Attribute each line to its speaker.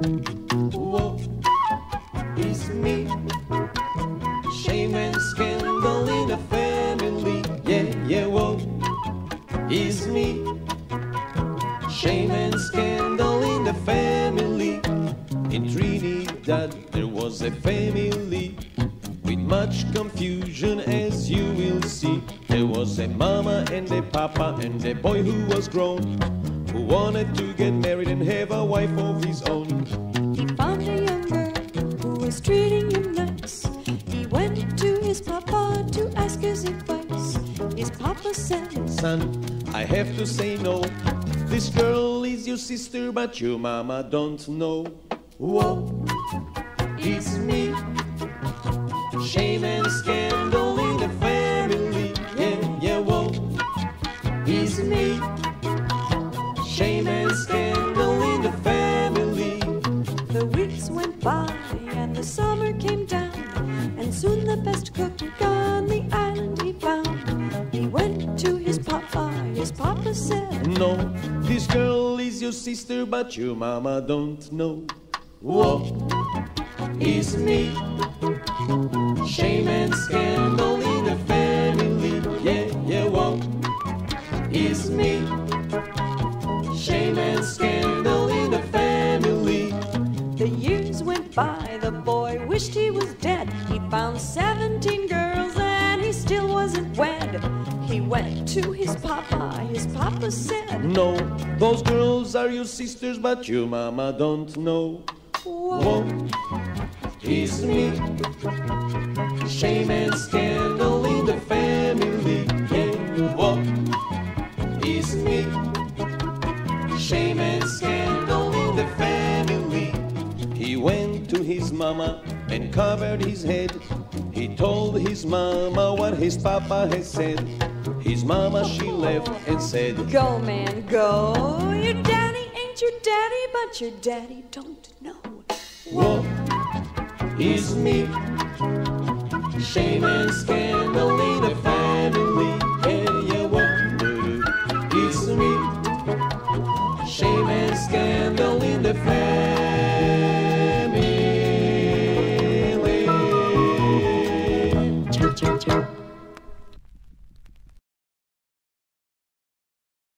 Speaker 1: Whoa, it's me. Shame and scandal in the family. Yeah, yeah, whoa, it's me. Shame and scandal in the family. In Trinidad there was a family with much confusion, as you will see. There was a mama and a papa and a boy who was grown, who wanted to get married and have a wife of his own.
Speaker 2: He found a young girl who was treating him nice. He went to his papa to ask his advice. His papa said,
Speaker 1: "Son, I have to say no. This girl is your sister, but your mama don't know." Whoa, it's me. Shame and scandal in the family. Yeah, yeah, whoa, it's me. Shame and scandal in the family.
Speaker 2: The weeks went by and the summer came down, and soon the best cook on the island he found. He went to his papa said,
Speaker 1: "No, this girl is your sister, but your mama don't know." Whoa, it's me. Shame and scandal in the family. Yeah, yeah, whoa, it's me. Shame and scandal in the family.
Speaker 2: The years went by, the boy wished he was dead. He found 17 girls and he still wasn't wed. He went to his papa said,
Speaker 1: "No, those girls are your sisters, but your mama don't know." Whoa, it's me. Shame and scandal in the family. Yeah, whoa, it's me. Shame and scandal in the family. He went to his mama and covered his head. He told his mama what his papa had said. His mama, she laughed and said,
Speaker 2: "Go, man, go. Your daddy ain't your daddy, but your daddy don't know."
Speaker 1: Whoa, it's me. Shame and scandal in the family.